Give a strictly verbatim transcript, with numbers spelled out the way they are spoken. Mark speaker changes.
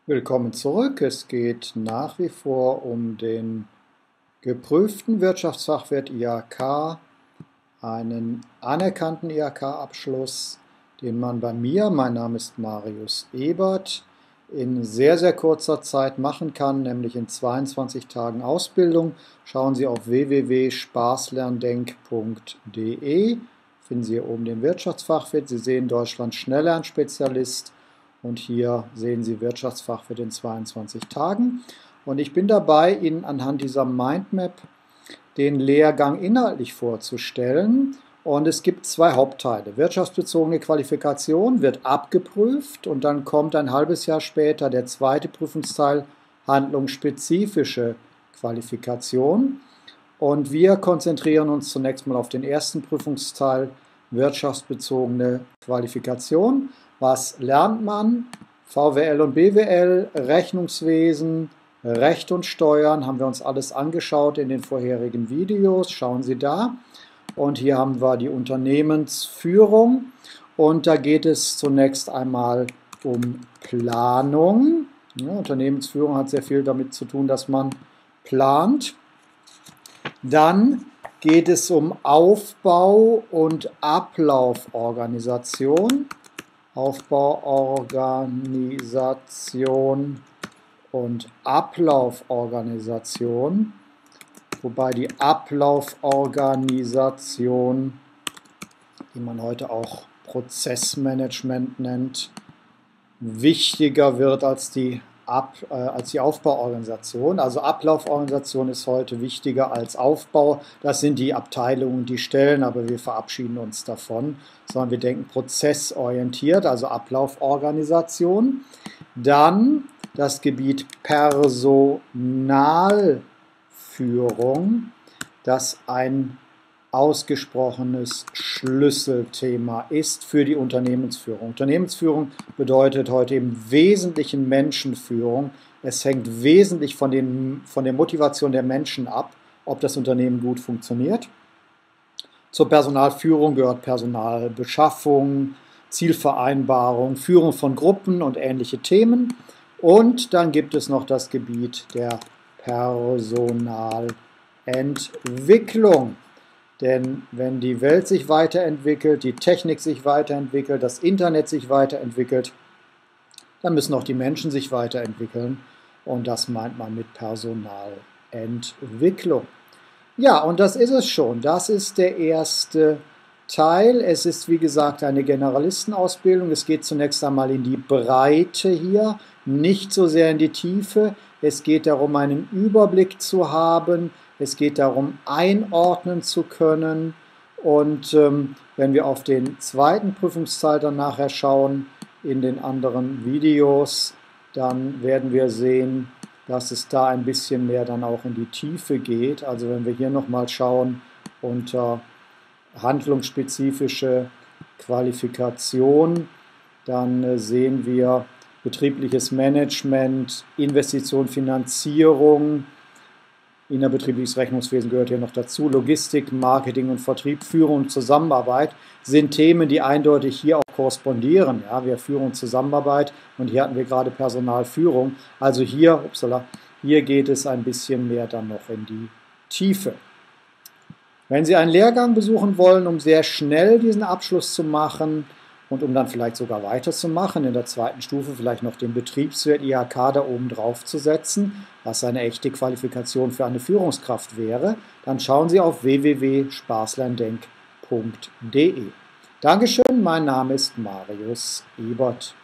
Speaker 1: Willkommen zurück. Es geht nach wie vor um den geprüften Wirtschaftsfachwirt I H K, einen anerkannten I H K-Abschluss, den man bei mir, mein Name ist Marius Ebert, in sehr, sehr kurzer Zeit machen kann, nämlich in zweiundzwanzig Tagen Ausbildung. Schauen Sie auf w w w punkt spaßlerndenk punkt de, finden Sie hier oben den Wirtschaftsfachwirt. Sie sehen Deutschland Schnellernspezialist. Und hier sehen Sie Wirtschaftsfachwirt in zweiundzwanzig Tagen. Und ich bin dabei, Ihnen anhand dieser Mindmap den Lehrgang inhaltlich vorzustellen. Und es gibt zwei Hauptteile. Wirtschaftsbezogene Qualifikation wird abgeprüft und dann kommt ein halbes Jahr später der zweite Prüfungsteil, handlungsspezifische Qualifikation. Und wir konzentrieren uns zunächst mal auf den ersten Prüfungsteil, wirtschaftsbezogene Qualifikation. Was lernt man? V W L und B W L, Rechnungswesen, Recht und Steuern, haben wir uns alles angeschaut in den vorherigen Videos. Schauen Sie da. Und hier haben wir die Unternehmensführung. Und da geht es zunächst einmal um Planung. Ja, Unternehmensführung hat sehr viel damit zu tun, dass man plant. Dann geht es um Aufbau und Ablauforganisation. Aufbauorganisation und Ablauforganisation, wobei die Ablauforganisation, die man heute auch Prozessmanagement nennt, wichtiger wird als die, Ab, äh, als die Aufbauorganisation. Also Ablauforganisation ist heute wichtiger als Aufbau. Das sind die Abteilungen, die Stellen, aber wir verabschieden uns davon, sondern wir denken prozessorientiert, also Ablauforganisation. Dann das Gebiet Personalführung, das ein ausgesprochenes Schlüsselthema ist für die Unternehmensführung. Unternehmensführung bedeutet heute im Wesentlichen Menschenführung. Es hängt wesentlich von, den, von der Motivation der Menschen ab, ob das Unternehmen gut funktioniert. Zur Personalführung gehört Personalbeschaffung, Zielvereinbarung, Führung von Gruppen und ähnliche Themen. Und dann gibt es noch das Gebiet der Personalentwicklung. Denn wenn die Welt sich weiterentwickelt, die Technik sich weiterentwickelt, das Internet sich weiterentwickelt, dann müssen auch die Menschen sich weiterentwickeln. Und das meint man mit Personalentwicklung. Ja, und das ist es schon. Das ist der erste Teil. Es ist, wie gesagt, eine Generalistenausbildung. Es geht zunächst einmal in die Breite hier, nicht so sehr in die Tiefe. Es geht darum, einen Überblick zu haben. Es geht darum, einordnen zu können. Und ähm, wenn wir auf den zweiten Prüfungsteil dann nachher schauen, in den anderen Videos, dann werden wir sehen, dass es da ein bisschen mehr dann auch in die Tiefe geht. Also wenn wir hier nochmal schauen unter handlungsspezifische Qualifikation, dann äh, sehen wir betriebliches Management, Investition, Finanzierung, innerbetriebliches Rechnungswesen gehört hier noch dazu, Logistik, Marketing und Vertrieb, Führung und Zusammenarbeit sind Themen, die eindeutig hier auch korrespondieren. Ja, wir Führung und Zusammenarbeit und hier hatten wir gerade Personalführung. Also hier, upsala, hier geht es ein bisschen mehr dann noch in die Tiefe. Wenn Sie einen Lehrgang besuchen wollen, um sehr schnell diesen Abschluss zu machen und um dann vielleicht sogar weiterzumachen, in der zweiten Stufe vielleicht noch den Betriebswirt I H K da oben drauf zu setzen, was eine echte Qualifikation für eine Führungskraft wäre, dann schauen Sie auf w w w punkt spaßlerndenk punkt de. Dankeschön, mein Name ist Marius Ebert.